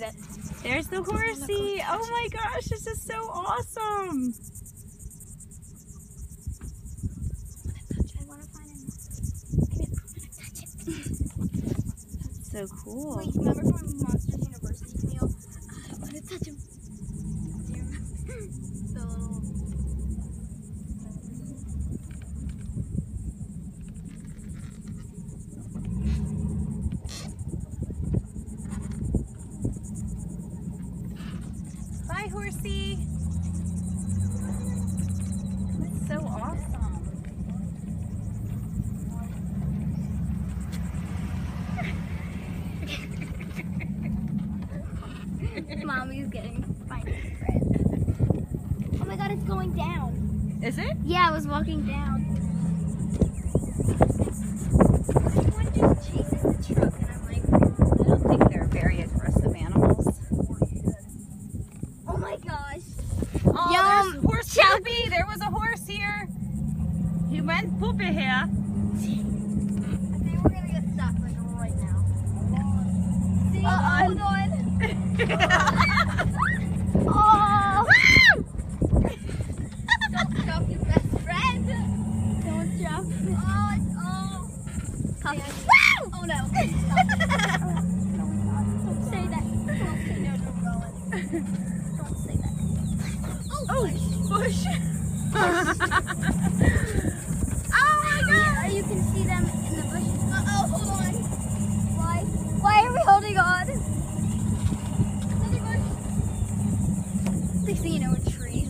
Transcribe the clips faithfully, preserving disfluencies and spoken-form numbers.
that. There's the horsey. Oh my gosh, this is so awesome. I want to find him. That's so cool. Wait, remember from Monsters University, Neil? I want to touch him. Do you remember? The little... Bye, horsey. That's so awesome. Mommy's getting finding friends. Oh my god, it's going down. Is it? Yeah, I was walking down. Everyone just chases the truck, and I'm like, I don't think they're very aggressive animals. oh my gosh. Oh, Yum. there's horse poopy. There was a horse here. He went poopy here. I think we're gonna get stuck like right now. See, Uh-oh. hold on. Oh! Don't drop your best friend. Don't drop. Oh, it's oh. Yeah. Oh no. Don't say that. Don't say no to Rowan. Don't say that. Oh, Oh, bush. Oh my god. yeah, you can see them in the bushes. Uh oh, hold on. Why? Why are we holding on? Another bush. Next thing you know, a tree.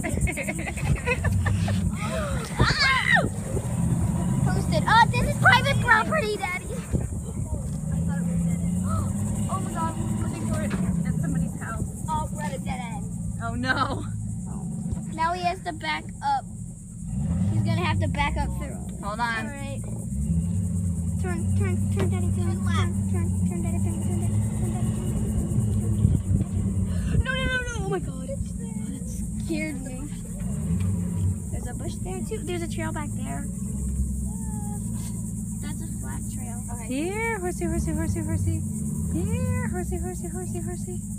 Ah! Posted. Oh, this is private property, Daddy. I thought it was dead end. Oh my god, we're looking for it. At somebody's house. Oh, we're at a dead end. Oh no. Now he has to back up. He's gonna have to back up through. Hold on. Alright. Turn, turn, turn, Daddy, turn, left. Turn, turn, Daddy, turn, turn, Daddy, turn, Daddy, turn, Daddy. No, no, no, no. Oh my god. That scared me. There's a bush there too. There's a trail back there. That's a flat trail. Okay. Here, horsey, horsey, horsey, horsey. Here, horsey, horsey, horsey, horsey.